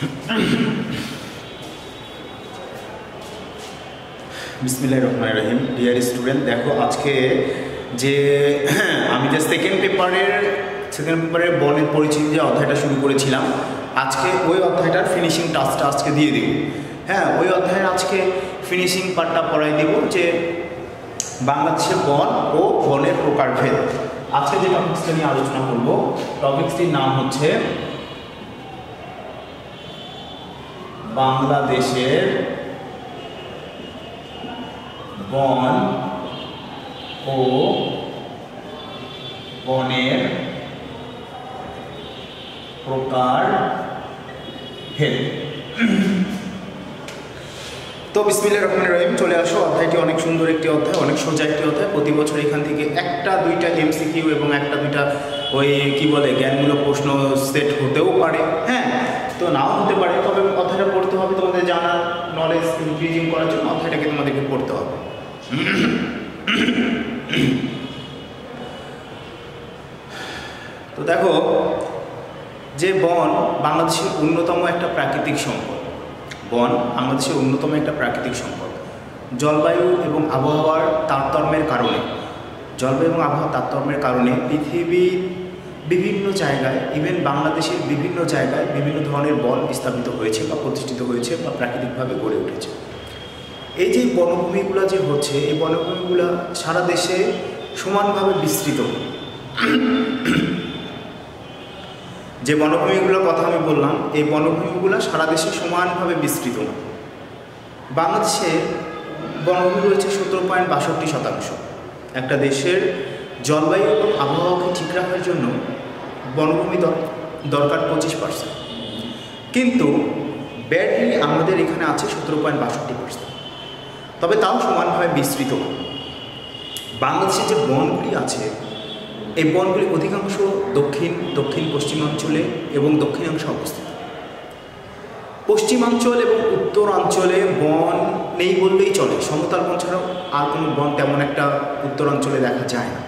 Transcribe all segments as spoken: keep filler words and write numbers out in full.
बिस्मिल्लाहिर रहमानिर रहीम। Dear student, देखो आज के जे আমি যে সেকেন্ড পেপারের সেকেন্ড পেপারের বনের পরিচিতি যে অধ্যায়টা শুরু করেছিলাম, আজকে ওই অধ্যায়টার ফিনিশিং টাস্কটা আজকে দিয়ে দিব। হ্যাঁ, ওই অধ্যায়ের আজকে ফিনিশিং পার্টটা পড়াই দিব, যে বাংলাদেশের বন ও বনের প্রকারভেদ। আজকে যে টপিক্সটা নিয়ে আলোচনা করব, টপিক্সটির নাম হচ্ছে বাংলাদেশের বন ও বনের প্রকারভেদ। তো বিসমিল্লাহির রহমানির রহিম, চলে আসো। অধ্যায়টি অনেক সুন্দর একটি অধ্যায়, অনেক সোজা একটি অধ্যায়। প্রতি বছর এখান থেকে একটা দুইটা এমসিকিউ এবং একটা দুইটা ওই কি বলে জ্ঞানমূলক প্রশ্ন সেট হতেও পারে, হ্যাঁ, তো নাও হতে পারে। তবে অধ্যায়টা পড়তে হবে, তোমাদের জানার নলেজ ইনক্রিজিং করার জন্য অধ্যায়টাকে তোমাদেরকে পড়তে হবে। তো দেখো, যে বন বাংলাদেশের অন্যতম একটা প্রাকৃতিক সম্পদ। বন বাংলাদেশের অন্যতম একটা প্রাকৃতিক সম্পদ। জলবায়ু এবং আবহাওয়ার তারতম্যের কারণে জলবায়ু এবং আবহাওয়ার তারতম্যের কারণে পৃথিবীর বিভিন্ন জায়গায়, ইভেন বাংলাদেশের বিভিন্ন জায়গায় বিভিন্ন ধরনের বন স্থাপিত হয়েছে বা প্রতিষ্ঠিত হয়েছে বা প্রাকৃতিকভাবে গড়ে উঠেছে। এই যে বনভূমিগুলো যে হচ্ছে, এই বনভূমিগুলো সারা দেশে সমানভাবে বিস্তৃত। যে বনভূমিগুলোর কথা আমি বললাম, এই বনভূমিগুলো সারা দেশে সমানভাবে বিস্তৃত না। বাংলাদেশে বনভূমি রয়েছে সতেরো পয়েন্ট বাষট্টি শতাংশ। একটা দেশের জলবায়ু এবং আবহাওয়াকে ঠিক রাখার জন্য বনভূমি দরকার পঁচিশ পার্সেন্ট, কিন্তু ব্যাডলি আমাদের এখানে আছে সতেরো পয়েন্ট বাষট্টি পার্সেন্ট। তবে তাও সমানভাবে বিস্তৃত। বাংলাদেশে যে বনগুলি আছে, এই বনগুলি অধিকাংশ দক্ষিণ দক্ষিণ পশ্চিমাঞ্চলে এবং দক্ষিণাংশে অবস্থিত। পশ্চিমাঞ্চল এবং উত্তরাঞ্চলে বন নেই বললেই চলে। সমতল বন ছাড়াও আর কোনো বন তেমন একটা উত্তরাঞ্চলে দেখা যায় না।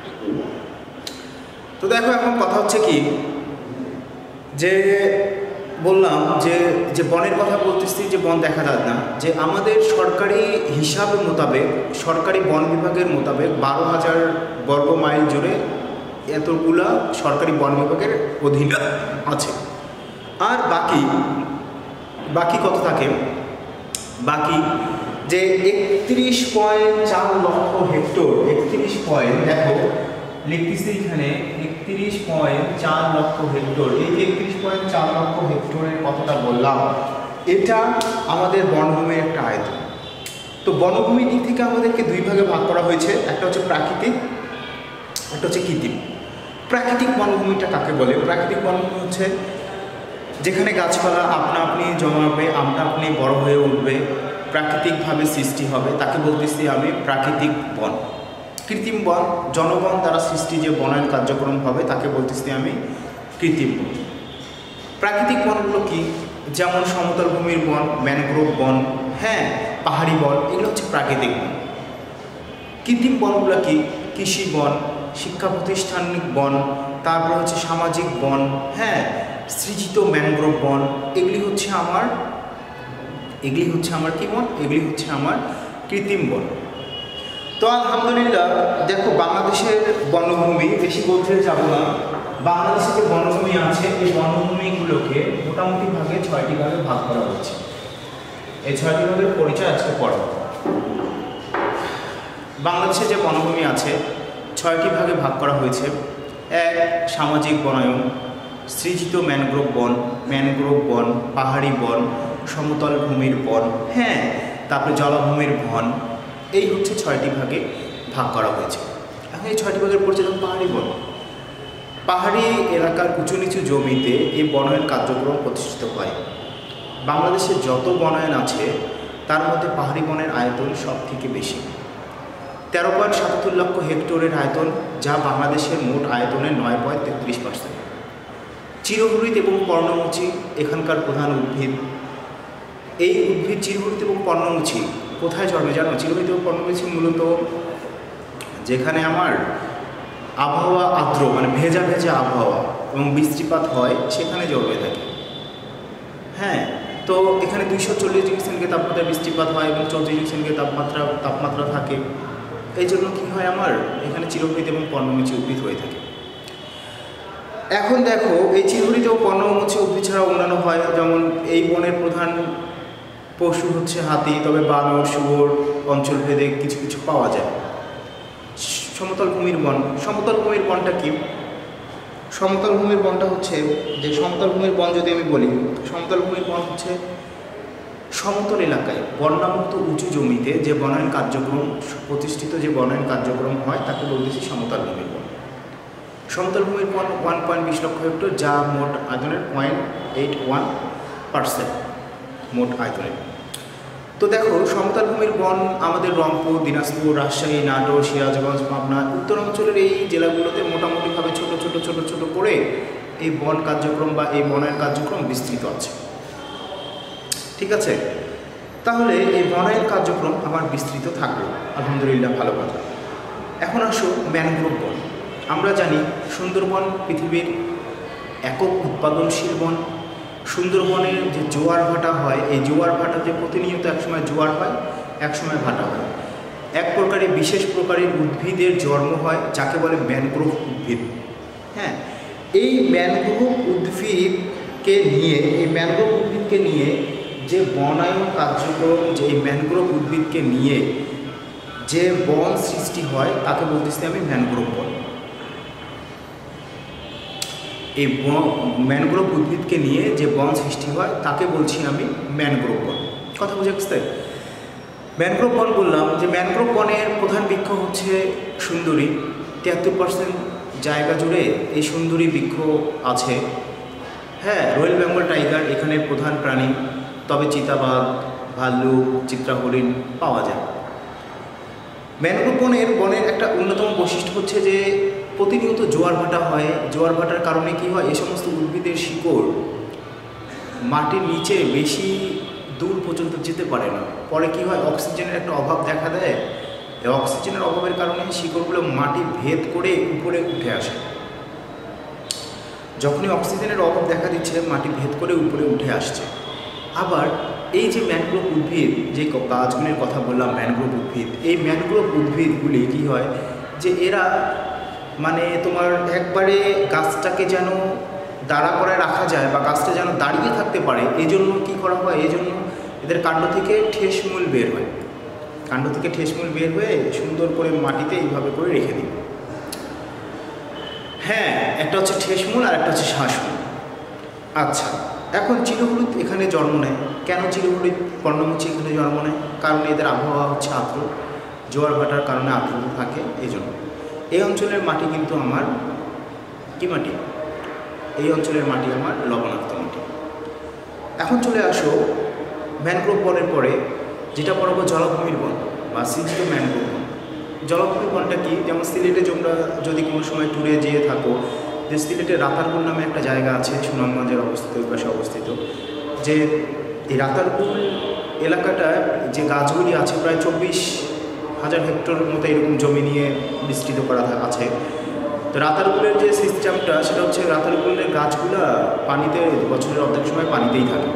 তো দেখো, এখন কথা হচ্ছে কি, যে বললাম যে যে বনের কথা বলতেছি, যে বন দেখা যায় না, যে আমাদের সরকারি হিসাব মোতাবেক, সরকারি বন বিভাগের মোতাবেক বারো হাজার বর্গ মাইল জুড়ে এতগুলা সরকারি বন বিভাগের অধীনে আছে। আর বাকি বাকি কত থাকে? বাকি যে একত্রিশ পয়েন্ট চার লক্ষ হেক্টর, একত্রিশ পয়েন্ট দেখো লিখতেছি এখানে, একত্রিশ পয়েন্ট চার লক্ষ হেক্টর। এই যে একত্রিশ পয়েন্ট চার লক্ষ হেক্টরের কথাটা বললাম, এটা আমাদের বনভূমির একটা আয়তন। তো বনভূমির দিক থেকে আমাদেরকে দুই ভাগে ভাগ করা হয়েছে, একটা হচ্ছে প্রাকৃতিক, একটা হচ্ছে কৃত্রিম। প্রাকৃতিক বনভূমিটা কাকে বলে? প্রাকৃতিক বনভূমি হচ্ছে যেখানে গাছপালা আপনা আপনি জন্মাবে, আপনা আপনি বড় হয়ে উঠবে, প্রাকৃতিকভাবে সৃষ্টি হবে, তাকে বলতেছি আমি প্রাকৃতিক বন। কৃত্রিম বন জনগণ দ্বারা সৃষ্টি যে বনায়ন কার্যক্রম হবে, তাকে বলতেছি আমি কৃত্রিম বন। প্রাকৃতিক বনগুলো কি? যেমন সমতল ভূমির বন, ম্যানগ্রোভ বন, হ্যাঁ, পাহাড়ি বন, এগুলো হচ্ছে প্রাকৃতিক বন। কৃত্রিম বনগুলো কি? কৃষি বন, শিক্ষা প্রতিষ্ঠানিক বন, তারপরে হচ্ছে সামাজিক বন, হ্যাঁ, সৃজিত ম্যানগ্রোভ বন। এগুলি হচ্ছে আমার এগুলি হচ্ছে আমার কি বন? এগুলি হচ্ছে আমার কৃত্রিম বন। তো আলহামদুলিল্লাহ, দেখো বাংলাদেশের বনভূমি, বেশি বলতে যাব না, বাংলাদেশে যে বনভূমি আছে, এই বনভূমিগুলোকে মোটামুটি ভাগে ছয়টি ভাগে ভাগ করা হয়েছে। এই ছয়টি ভাগের পরিচয় আজকে পড়ব। বাংলাদেশে যে বনভূমি আছে, ছয়টি ভাগে ভাগ করা হয়েছে। এক, সামাজিক বনায়ন, সৃজিত ম্যানগ্রোভ বন, ম্যানগ্রোভ বন, পাহাড়ি বন, সমতল ভূমির বন, হ্যাঁ, তারপরে জলাভূমির বন। এই হচ্ছে ছয়টি ভাগে ভাগ করা হয়েছে। এখন এই ছয়টি ভাগের পরিচয় পাহাড়ি বন। পাহাড়ি এলাকার উঁচু নিচু জমিতে এই বনায়ন কার্যক্রম প্রতিষ্ঠিত হয়। বাংলাদেশের যত বনায়ন আছে, তার মধ্যে পাহাড়ি বনের আয়তন সব থেকে বেশি, তেরো পয়েন্ট সাতাত্তর লক্ষ হেক্টরের আয়তন, যা বাংলাদেশের মোট আয়তনের নয় পয়েন্ট তেত্রিশ পার্সেন্ট। চিরহরিৎ এবং পর্ণমোচী এখানকার প্রধান উদ্ভিদ। এই উদ্ভিদ চিরহরিৎ এবং পর্ণমোচী কোথায় জন্মে জানো? চিরহরিৎ এবং পর্ণমোচী মূলত যেখানে আমার আবহাওয়া আর্দ্র, মানে ভেজা ভেজা আবহাওয়া এবং বৃষ্টিপাত হয়, সেখানে জন্মে থাকে। হ্যাঁ, তো এখানে দুইশো চল্লিশ ডিগ্রি সেন্টিগ্রেড তাপমাত্রা বৃষ্টিপাত হয় এবং চৌত্রিশ ডিগ্রি সেন্টিগ্রেড তাপমাত্রা তাপমাত্রা থাকে। এই জন্য কী হয়, আমার এখানে চিরহরিত এবং পর্ণমোচী উদ্ভিদ হয়ে থাকে। এখন দেখো, এই চিরহরিত ও পর্ণমোচী উদ্ভিদ ছাড়া অন্যান্য হয়, যেমন এই বনের প্রধান পশু হচ্ছে হাতি, তবে বানর শুয়োর অঞ্চল ভেদে কিছু কিছু পাওয়া যায়। সমতল ভূমির বন, সমতল ভূমির বনটা কি? সমতল ভূমির বনটা হচ্ছে যে সমতল ভূমির বন যদি আমি বলি, সমতল ভূমির বন হচ্ছে সমতল এলাকায় বন্যামুক্ত উঁচু জমিতে যে বনায়ন কার্যক্রম প্রতিষ্ঠিত যে বনায়ন কার্যক্রম হয় তাকে বলতেছি সমতল ভূমির বন। সমতল ভূমির বন ওয়ান পয়েন্ট বিশ লক্ষ হেক্টর, যা মোট আয়তনের পয়েন্ট এইট ওয়ান পার্সেন্ট মোট আয়তনের। তো দেখো, সমতল ভূমির বন আমাদের রংপুর, দিনাজপুর, রাজশাহী, নাটোর, সিরাজগঞ্জ, পাবনা উত্তরাঞ্চলের এই জেলাগুলোতে মোটামুটিভাবে ছোট ছোট ছোট ছোট করে এই বন কার্যক্রম বা এই বনায়ন কার্যক্রম বিস্তৃত আছে। ঠিক আছে, তাহলে এই বনায়ন কার্যক্রম আমার বিস্তৃত থাকলো, আলহামদুলিল্লাহ, ভালো কথা। এখন আসো ম্যানগ্রোভ বন। আমরা জানি সুন্দরবন পৃথিবীর একক উৎপাদনশীল বন। সুন্দরবনের যে জোয়ার ভাটা হয়, এই জোয়ার ভাটাতে প্রতিনিয়ত একসময় জোয়ার হয়, একসময় ভাটা হয়। এক প্রকারের বিশেষ প্রকারের উদ্ভিদের জন্ম হয়, যাকে বলে ম্যানগ্রোভ উদ্ভিদ। হ্যাঁ, এই ম্যানগ্রোভ উদ্ভিদকে নিয়ে এই ম্যানগ্রোভ উদ্ভিদকে নিয়ে যে বনায়ন কার্যক্রম, যে এই ম্যানগ্রোভ উদ্ভিদকে নিয়ে যে বন সৃষ্টি হয় তাকে বলতেছি আমি ম্যানগ্রোভ বন। এই ম্যানগ্রোভ উদ্ভিদকে নিয়ে যে বন সৃষ্টি হয় তাকে বলছি আমি ম্যানগ্রোভ বন। কথা বুঝে আসছে? ম্যানগ্রোভ বন বললাম যে ম্যানগ্রোভ বনের প্রধান বৃক্ষ হচ্ছে সুন্দরী। তিয়াত্তর পার্সেন্ট জায়গা জুড়ে এই সুন্দরী বৃক্ষ আছে। হ্যাঁ, রয়্যাল বেঙ্গল টাইগার এখানের প্রধান প্রাণী, তবে চিতাবাঘ, ভাল্লুক, চিত্রা হরিণ পাওয়া যায়। ম্যানগ্রোভ বনের বনের একটা অন্যতম বৈশিষ্ট্য হচ্ছে যে প্রতিনিয়ত জোয়ার ভাটা হয়। জোয়ার ভাটার কারণে কি হয়, এই সমস্ত উদ্ভিদের শিকড় মাটির নিচে বেশি দূর পর্যন্ত যেতে পারে না। পরে কি হয়, অক্সিজেনের একটা অভাব দেখা দেয়। এই অক্সিজেনের অভাবের কারণে শিকড়গুলো মাটি ভেদ করে উপরে উঠে আসে। যখনই অক্সিজেনের অভাব দেখা দিচ্ছে, মাটি ভেদ করে উপরে উঠে আসছে। আবার এই যে ম্যানগ্রোভ উদ্ভিদ, যে গাছগুলির কথা বললাম ম্যানগ্রোভ উদ্ভিদ, এই ম্যানগ্রোভ উদ্ভিদগুলি কি হয় যে এরা মানে তোমার একবারে গাছটাকে যেন দাঁড়া করে রাখা যায় বা গাছটা যেন দাঁড়িয়ে থাকতে পারে, এই জন্য কী করা হয়, এই জন্য এদের কাণ্ড থেকে ঠেসমূল বের হয়। কাণ্ড থেকে ঠেসমূল বের হয়ে সুন্দর করে মাটিতে এইভাবে করে রেখে দিই। হ্যাঁ, একটা হচ্ছে ঠেসমূল আর একটা হচ্ছে শ্বাসমূল। আচ্ছা, এখন চিরহরিৎ এখানে জন্ম নেয়। কেন চিরহরিৎ পর্ণমোচী এখানে জন্ম নেয়? কারণ এদের আবহাওয়া হচ্ছে আর্দ্র, জোয়ার ভাটার কারণে আর্দ্রতা থাকে, এই জন্য। এই অঞ্চলের মাটি কিন্তু আমার কি মাটি? এই অঞ্চলের মাটি আমার লবণাক্ত মাটি। এখন চলে আসো ম্যানগ্রোভ বনের পরে যেটা পড়াবো জলাভূমির বন বা সিঞ্চিত ম্যানগ্রোভ বন। জলাভূমির বনটা কি? যেমন সিলেটে তোমরা যদি কোনো সময় ট্যুরে যেয়ে থাকো, যে সিলেটে রাতারপুল নামে একটা জায়গা আছে, সুনামগঞ্জের অবস্থিত, ওই পাশে অবস্থিত, যে এই রাতারপুল এলাকাটায় যে গাছগুলি আছে প্রায় চব্বিশ হাজার হেক্টর মতো এরকম জমি নিয়ে বিস্তৃত করা আছে। তো রাতারপুলের যে সিস্টেমটা সেটা হচ্ছে রাতারপুলের গাছগুলো পানিতে বছরের অর্ধেক সময় পানিতেই থাকে।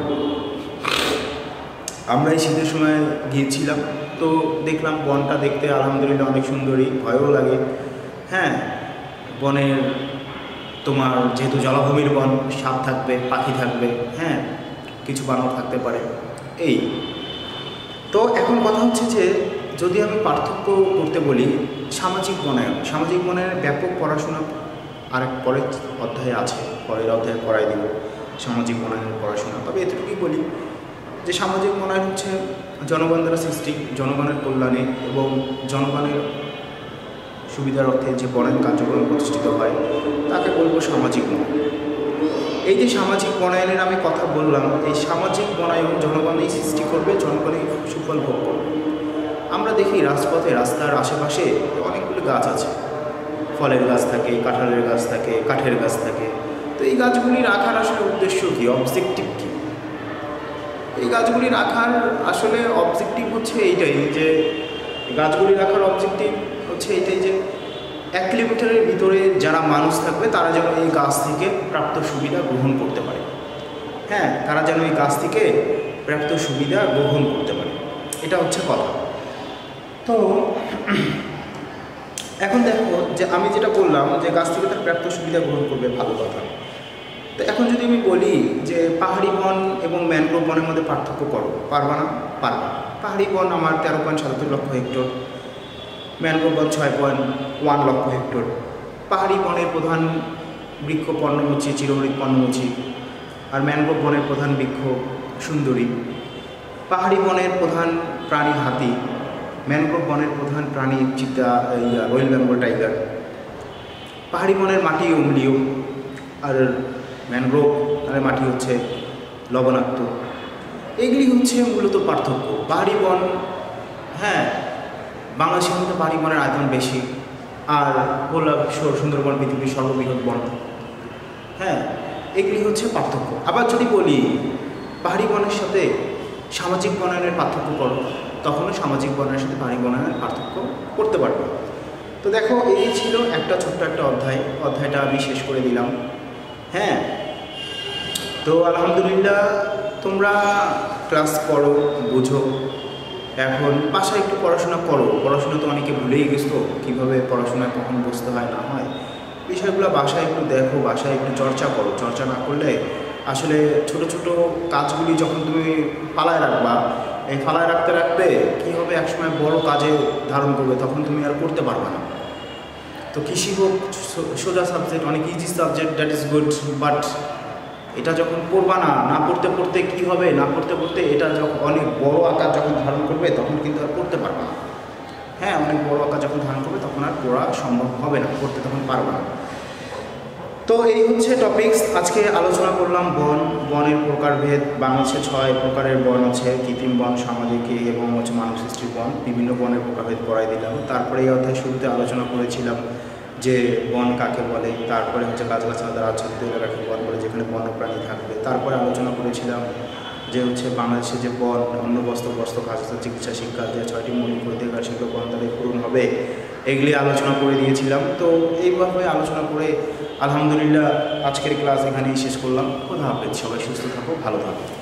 আমরা এই শীতের সময় গিয়েছিলাম, তো দেখলাম বনটা দেখতে আলহামদুলিল্লাহ অনেক সুন্দরী, ভয়ও লাগে। হ্যাঁ, বনের তোমার যেহেতু জলাভূমির বন, সাপ থাকবে, পাখি থাকবে, হ্যাঁ, কিছু বানর থাকতে পারে, এই। তো এখন কথা হচ্ছে যে যদি আমি পার্থক্য করতে বলি, সামাজিক বনায়ন, সামাজিক বনায়নের ব্যাপক পড়াশোনা আরেক পরের অধ্যায়ে আছে, পরের অধ্যায়ে পড়াই দিব সামাজিক বনায়নের পড়াশোনা। তবে এতটুকুই বলি যে সামাজিক বনায়ন হচ্ছে জনগণ দ্বারা সৃষ্টি, জনগণের কল্যাণে এবং জনগণের সুবিধার অর্থে যে বনায়ন কার্যক্রম প্রতিষ্ঠিত হয় তাকে বলবো সামাজিক বনায়ন। এই যে সামাজিক বনায়নের আমি কথা বললাম, এই সামাজিক বনায়ন জনগণই সৃষ্টি করবে, জনগণই সুফল ভোগ করবে। আমরা দেখি রাজপথে, রাস্তার আশেপাশে অনেকগুলো গাছ আছে, ফলের গাছ থাকে, কাঁঠালের গাছ থাকে, কাঠের গাছ থাকে। তো এই গাছগুলি রাখার আসলে উদ্দেশ্য কী, অবজেক্টিভ কী? এই গাছগুলি রাখার আসলে অবজেক্টিভ হচ্ছে এইটাই যে গাছগুলি রাখার অবজেক্টিভ হচ্ছে এইটাই যে এক কিলোমিটারের ভিতরে যারা মানুষ থাকবে তারা যেন এই গাছ থেকে প্রাপ্ত সুবিধা গ্রহণ করতে পারে। হ্যাঁ, তারা যেন এই গাছ থেকে প্রাপ্ত সুবিধা গ্রহণ করতে পারে, এটা হচ্ছে কথা। তো এখন দেখো যে আমি যেটা বললাম যে গাছ থেকে তার প্রাপ্ত সুবিধা গ্রহণ করবে, ভালো কথা। তো এখন যদি আমি বলি যে পাহাড়ি বন এবং ম্যানগ্রোভ বনের মধ্যে পার্থক্য করো, পারবা না? পারবা। পাহাড়ি বন আমার তেরো পয়েন্ট সাতাত্তর লক্ষ হেক্টর, ম্যানগ্রোভ বন ছয় পয়েন্ট ওয়ান লক্ষ হেক্টর। পাহাড়ি বনের প্রধান বৃক্ষ পর্ণমোচী, চিরহরিৎ পর্ণমোচী, আর ম্যানগ্রোভ বনের প্রধান বৃক্ষ সুন্দরী। পাহাড়ি বনের প্রধান প্রাণী হাতি, ম্যানগ্রোভ বনের প্রধান প্রাণী চিতা রয়্যাল বেঙ্গল টাইগার। পাহাড়ি বনের মাটি অম্লীয়, আর ম্যানগ্রোভ বনের মাটি হচ্ছে লবণাক্ত। এগুলি হচ্ছে মূলত পার্থক্য। পাহাড়ি বন, হ্যাঁ, বাংলাদেশের মধ্যে পাহাড়ি বনের আয়তন বেশি, আর বললাম সুন্দরবন পৃথিবীর সর্ববৃহৎ বন। হ্যাঁ, এগুলি হচ্ছে পার্থক্য। আবার যদি বলি পাহাড়ি বনের সাথে সামাজিক বনায়নের পার্থক্য করো, তখনও সামাজিক বনায়নের সাথে পাহাড়ি বনায়নের পার্থক্য করতে পারবে। তো দেখো, এই ছিল একটা ছোট্ট একটা অধ্যায়, অধ্যায়টা আমি শেষ করে দিলাম। হ্যাঁ, তো আলহামদুলিল্লাহ তোমরা ক্লাস করো, বুঝো। এখন বাসায় একটু পড়াশোনা করো, পড়াশোনা তো অনেকে ভুলেই গেছো কীভাবে পড়াশোনা কখন বুঝতে হয় না হয়, বিষয়গুলো বাসায় একটু দেখো, বাসায় একটু চর্চা করো। চর্চা না করলে আসলে ছোট ছোট কাজগুলি যখন তুমি পালায় রাখবা, এই ফালায় রাখতে রাখতে কী হবে, একসময় বড় কাজে ধারণ করবে, তখন তুমি আর করতে পারবে না। তো কৃষি হোক সোজা সাবজেক্ট, অনেক easy subject, that is good, but এটা যখন পড়বা না, না পড়তে পড়তে কী হবে, না পড়তে পড়তে এটা যখন অনেক বড় আকার যখন ধারণ করবে, তখন কিন্তু আর পড়তে পারবে না। হ্যাঁ, অনেক বড় আকার যখন ধারণ করবে তখন আর পড়া সম্ভব হবে না, পড়তে তখন পারবে না। তো এই হচ্ছে টপিকস। আজকে আলোচনা করলাম বন, বনের প্রকারভেদ। বাংলাদেশে ছয় প্রকারের বন আছে, কৃত্রিম বন, সামাজিক এবং হচ্ছে মানব সৃষ্টির বন। বিভিন্ন বনের প্রকারভেদ পড়াই দিলাম। তারপরে এই অধ্যায় শুরুতে আলোচনা করেছিলাম যে বন কাকে বলে, তারপরে হচ্ছে গাছগাছালা দ্বারা আচ্ছাদিত এলাকাকে বন বলে, যেখানে বন্যপ্রাণী থাকবে। তারপরে আলোচনা করেছিলাম যে হচ্ছে বাংলাদেশে যে বন, অন্ন, বস্ত্র, বস্ত্র, খাদ্য, চিকিৎসা, শিক্ষা, যে ছয়টি মৌলিক অধিকার শিক্ষা বন তাদের পূরণ হবে, এগুলি আলোচনা করে দিয়েছিলাম। তো এইভাবে আলোচনা করে আলহামদুলিল্লাহ আজকের ক্লাস এখানেই শেষ করলাম। খোদা হাফেজ, সবাই সুস্থ থাকো, ভালো থাকো।